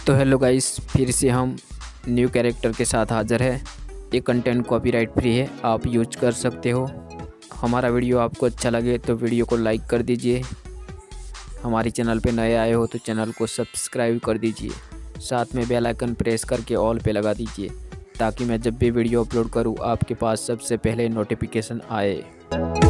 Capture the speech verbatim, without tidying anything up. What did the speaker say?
तो hello guys, फिर से हम न्यू कैरेक्टर के साथ हाज़िर है। ये कंटेंट कॉपीराइट फ्री है, आप यूज कर सकते हो। हमारा वीडियो आपको अच्छा लगे तो वीडियो को लाइक कर दीजिए। हमारी चैनल पे नए आए हो तो चैनल को सब्सक्राइब कर दीजिए। साथ में बेल आइकन प्रेस करके ऑल पे लगा दीजिए, ताकि मैं जब भी वीडियो अपलोड करूँ आपके पास सबसे पहले नोटिफिकेशन आए।